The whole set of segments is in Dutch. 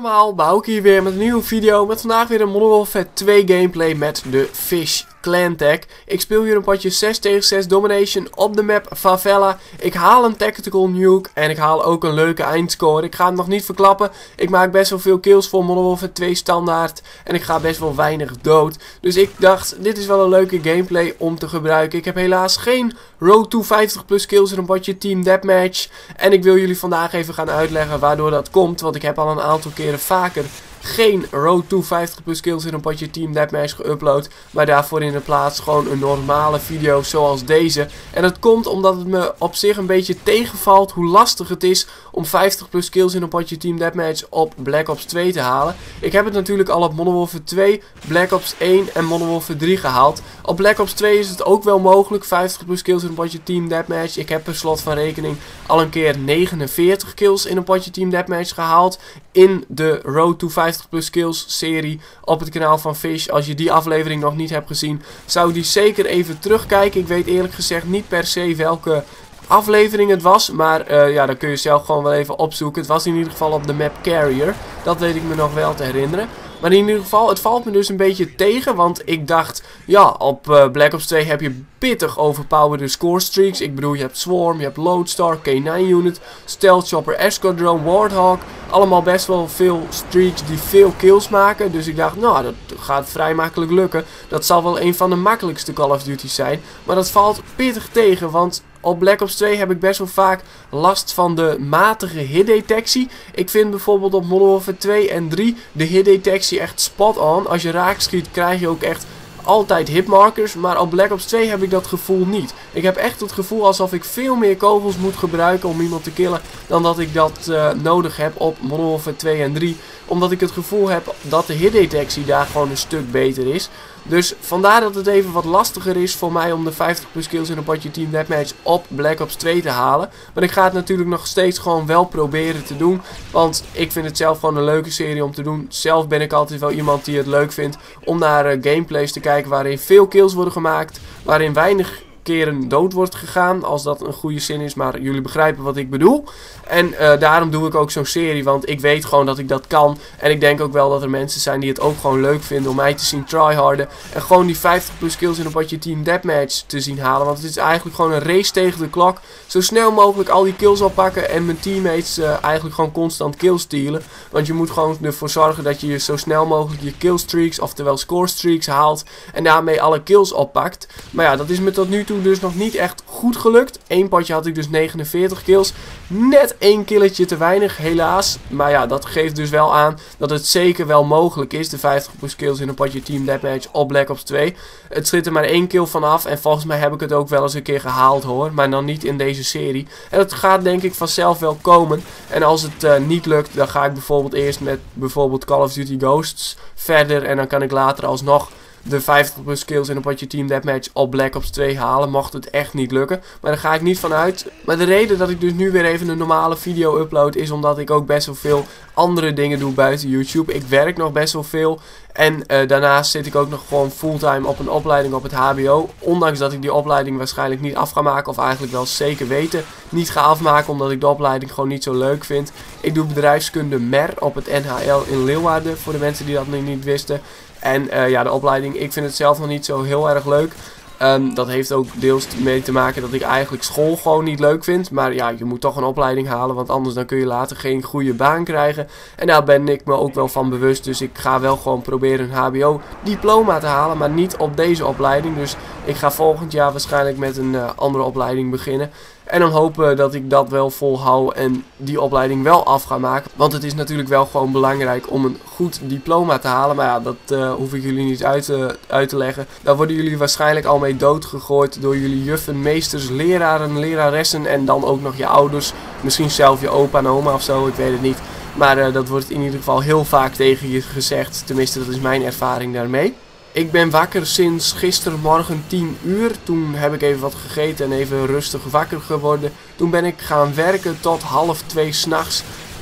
allemaal, Bouke hier weer met een nieuwe video. Met vandaag weer een Modern Warfare 2 gameplay met de Fish Clan Tag. Ik speel hier een potje 6 tegen 6 domination op de map Favela. Ik haal een tactical nuke en ik haal ook een leuke eindscore. Ik ga het nog niet verklappen. Ik maak best wel veel kills voor Modern Warfare 2 standaard. En ik ga best wel weinig dood. Dus ik dacht, dit is wel een leuke gameplay om te gebruiken. Ik heb helaas geen Road to 50 plus kills in een potje Team Deathmatch. En ik wil jullie vandaag even gaan uitleggen waardoor dat komt. Want ik heb al een aantal keren vaker geen Road to 50 plus kills in een potje Team Deathmatch geüpload. Maar daarvoor in de plaats gewoon een normale video zoals deze. En dat komt omdat het me op zich een beetje tegenvalt hoe lastig het is om 50 plus kills in een potje Team Deathmatch op Black Ops 2 te halen. Ik heb het natuurlijk al op Modern Warfare 2, Black Ops 1 en Modern Warfare 3 gehaald. Op Black Ops 2 is het ook wel mogelijk, 50 plus kills in een potje Team Deathmatch. Ik heb per slot van rekening al een keer 49 kills in een potje Team Deathmatch gehaald. In de Road to 50 plus kills serie op het kanaal van Fish. Als je die aflevering nog niet hebt gezien, zou ik die zeker even terugkijken. Ik weet eerlijk gezegd niet per se welke aflevering het was, maar ja, dan kun je zelf gewoon wel even opzoeken. Het was in ieder geval op de map Carrier. Dat weet ik me nog wel te herinneren. Maar in ieder geval, het valt me dus een beetje tegen, want ik dacht, ja, op Black Ops 2 heb je pittig overpowered score streaks. Ik bedoel, je hebt Swarm, je hebt Lodestar, K9 Unit, Stealth Chopper, Escadron, Warthog. Allemaal best wel veel streaks die veel kills maken. Dus ik dacht, nou, dat gaat vrij makkelijk lukken. Dat zal wel een van de makkelijkste Call of Duty's zijn. Maar dat valt pittig tegen, want op Black Ops 2 heb ik best wel vaak last van de matige hitdetectie. Ik vind bijvoorbeeld op Modern Warfare 2 en 3 de hitdetectie echt spot on. Als je raak schiet krijg je ook echt altijd hitmarkers, maar op Black Ops 2 heb ik dat gevoel niet. Ik heb echt het gevoel alsof ik veel meer kogels moet gebruiken om iemand te killen dan dat ik dat nodig heb op Modern Warfare 2 en 3. Omdat ik het gevoel heb dat de hitdetectie daar gewoon een stuk beter is. Dus vandaar dat het even wat lastiger is voor mij om de 50 plus kills in een potje Team Deathmatch op Black Ops 2 te halen. Maar ik ga het natuurlijk nog steeds gewoon wel proberen te doen. Want ik vind het zelf gewoon een leuke serie om te doen. Zelf ben ik altijd wel iemand die het leuk vindt om naar gameplays te kijken waarin veel kills worden gemaakt. Waarin weinig keren dood wordt gegaan, als dat een goede zin is, maar jullie begrijpen wat ik bedoel. En daarom doe ik ook zo'n serie, want ik weet gewoon dat ik dat kan. En ik denk ook wel dat er mensen zijn die het ook gewoon leuk vinden om mij te zien tryharden. En gewoon die 50 plus kills in een potje Team Deathmatch te zien halen. Want het is eigenlijk gewoon een race tegen de klok. Zo snel mogelijk al die kills oppakken en mijn teammates eigenlijk gewoon constant kills stealen. Want je moet gewoon ervoor zorgen dat je zo snel mogelijk je killstreaks, oftewel scorestreaks haalt. En daarmee alle kills oppakt. Maar ja, dat is me tot nu toe dus nog niet echt goed gelukt. Eén potje had ik dus 49 kills. Net één killetje te weinig, helaas. Maar ja, dat geeft dus wel aan dat het zeker wel mogelijk is. De 50 plus kills in een potje Team Deathmatch op Black Ops 2. Het schiet er maar 1 kill vanaf. En volgens mij heb ik het ook wel eens een keer gehaald hoor. Maar dan niet in deze serie. En dat gaat denk ik vanzelf wel komen. En als het niet lukt, dan ga ik bijvoorbeeld eerst met bijvoorbeeld Call of Duty Ghosts verder. En dan kan ik later alsnog de 50 plus kills in een potje Team Deathmatch op Black Ops 2 halen, mocht het echt niet lukken. Maar daar ga ik niet van uit. Maar de reden dat ik dus nu weer even een normale video upload is omdat ik ook best wel veel andere dingen doe buiten YouTube. Ik werk nog best wel veel. En daarnaast zit ik ook nog gewoon fulltime op een opleiding op het hbo. Ondanks dat ik die opleiding waarschijnlijk niet af ga maken. Of eigenlijk wel zeker weten niet ga afmaken. Omdat ik de opleiding gewoon niet zo leuk vind. Ik doe bedrijfskunde MER op het NHL in Leeuwarden. Voor de mensen die dat nog niet wisten. En ja, de opleiding, ik vind het zelf nog niet zo heel erg leuk. Dat heeft ook deels mee te maken dat ik eigenlijk school gewoon niet leuk vind. Maar ja, je moet toch een opleiding halen, want anders dan kun je later geen goede baan krijgen. En daar ben ik me ook wel van bewust. Dus ik ga wel gewoon proberen een hbo-diploma te halen, maar niet op deze opleiding. Dus ik ga volgend jaar waarschijnlijk met een andere opleiding beginnen. En dan hopen dat ik dat wel volhoud en die opleiding wel af ga maken. Want het is natuurlijk wel gewoon belangrijk om een goed diploma te halen. Maar ja, dat hoef ik jullie niet uit te leggen. Daar worden jullie waarschijnlijk al mee doodgegooid door jullie juffen, meesters, leraren, leraressen en dan ook nog je ouders. Misschien zelf je opa en oma of zo, ik weet het niet. Maar dat wordt in ieder geval heel vaak tegen je gezegd. Tenminste, dat is mijn ervaring daarmee. Ik ben wakker sinds gistermorgen 10 uur. Toen heb ik even wat gegeten en even rustig wakker geworden. Toen ben ik gaan werken tot 1:30 's nachts.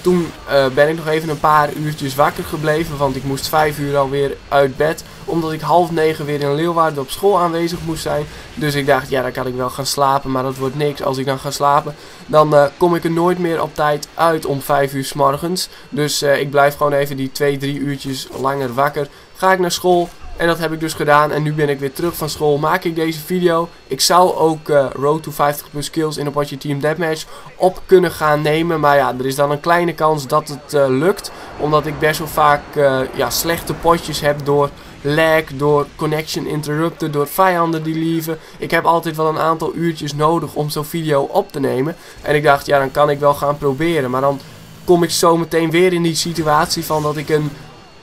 Toen ben ik nog even een paar uurtjes wakker gebleven, want ik moest 5 uur alweer uit bed. Omdat ik 8:30 weer in Leeuwarden op school aanwezig moest zijn. Dus ik dacht, ja, dan kan ik wel gaan slapen, maar dat wordt niks. Als ik dan ga slapen, dan kom ik er nooit meer op tijd uit om 5 uur 's morgens. Dus ik blijf gewoon even die 2-3 uurtjes langer wakker. Ga ik naar school. En dat heb ik dus gedaan en nu ben ik weer terug van school. Maak ik deze video. Ik zou ook Road to 50+ kills in Apache Team Deathmatch op kunnen gaan nemen. Maar ja, er is dan een kleine kans dat het lukt. Omdat ik best wel vaak slechte potjes heb door lag, door connection interrupten, door vijanden die lieven. Ik heb altijd wel een aantal uurtjes nodig om zo'n video op te nemen. En ik dacht, ja, dan kan ik wel gaan proberen. Maar dan kom ik zo meteen weer in die situatie van dat ik een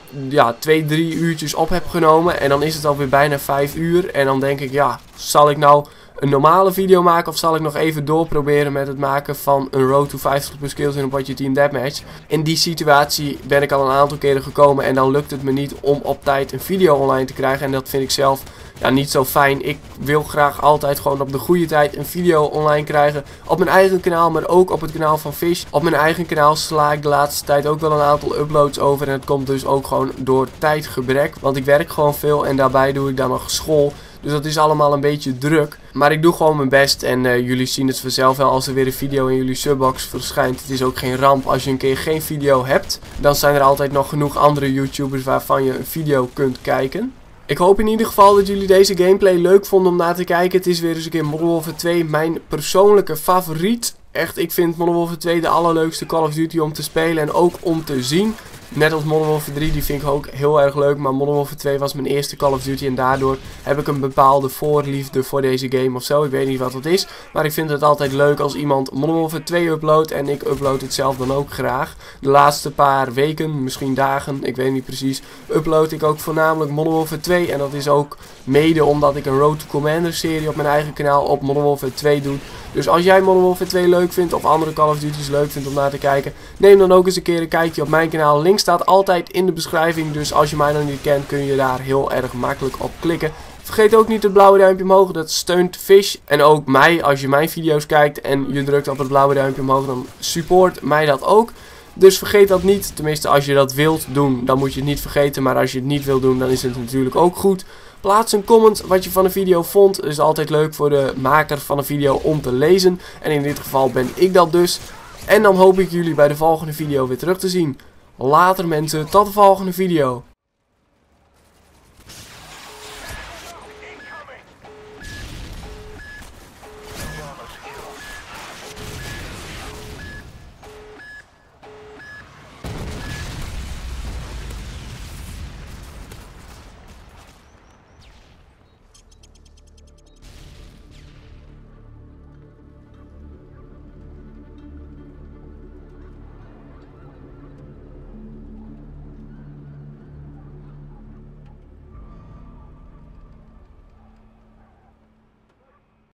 2-3 uurtjes op heb genomen. En dan is het alweer bijna 5 uur. En dan denk ik, ja, zal ik nou een normale video maken of zal ik nog even doorproberen met het maken van een Road to 50+ kills in Apache Team Deathmatch. In die situatie ben ik al een aantal keren gekomen en dan lukt het me niet om op tijd een video online te krijgen. En dat vind ik zelf niet zo fijn. Ik wil graag altijd gewoon op de goede tijd een video online krijgen. Op mijn eigen kanaal, maar ook op het kanaal van Fish. Op mijn eigen kanaal sla ik de laatste tijd ook wel een aantal uploads over. En het komt dus ook gewoon door tijdgebrek. Want ik werk gewoon veel en daarbij doe ik dan nog school. Dus dat is allemaal een beetje druk. Maar ik doe gewoon mijn best en jullie zien het vanzelf wel als er weer een video in jullie subbox verschijnt. Het is ook geen ramp als je een keer geen video hebt. Dan zijn er altijd nog genoeg andere YouTubers waarvan je een video kunt kijken. Ik hoop in ieder geval dat jullie deze gameplay leuk vonden om naar te kijken. Het is weer eens een keer Modern Warfare 2, mijn persoonlijke favoriet. Echt, ik vind Modern Warfare 2 de allerleukste Call of Duty om te spelen en ook om te zien. Net als Modern Warfare 3, die vind ik ook heel erg leuk. Maar Modern Warfare 2 was mijn eerste Call of Duty. En daardoor heb ik een bepaalde voorliefde voor deze game of zo. Ik weet niet wat dat is. Maar ik vind het altijd leuk als iemand Modern Warfare 2 uploadt. En ik upload het zelf dan ook graag. De laatste paar weken, misschien dagen, ik weet niet precies, upload ik ook voornamelijk Modern Warfare 2. En dat is ook mede omdat ik een Road to Commander serie op mijn eigen kanaal op Modern Warfare 2 doe. Dus als jij Modern Warfare 2 leuk vindt of andere Call of Duty's leuk vindt om naar te kijken, neem dan ook eens een keer een kijkje op mijn kanaal. Link staat altijd in de beschrijving, dus als je mij nog niet kent kun je daar heel erg makkelijk op klikken. Vergeet ook niet het blauwe duimpje omhoog, dat steunt Fish en ook mij. Als je mijn video's kijkt en je drukt op het blauwe duimpje omhoog, dan support mij dat ook. Dus vergeet dat niet, tenminste als je dat wilt doen, dan moet je het niet vergeten. Maar als je het niet wilt doen, dan is het natuurlijk ook goed. Plaats een comment wat je van de video vond. Het is altijd leuk voor de maker van een video om te lezen. En in dit geval ben ik dat dus. En dan hoop ik jullie bij de volgende video weer terug te zien. Later mensen, tot de volgende video.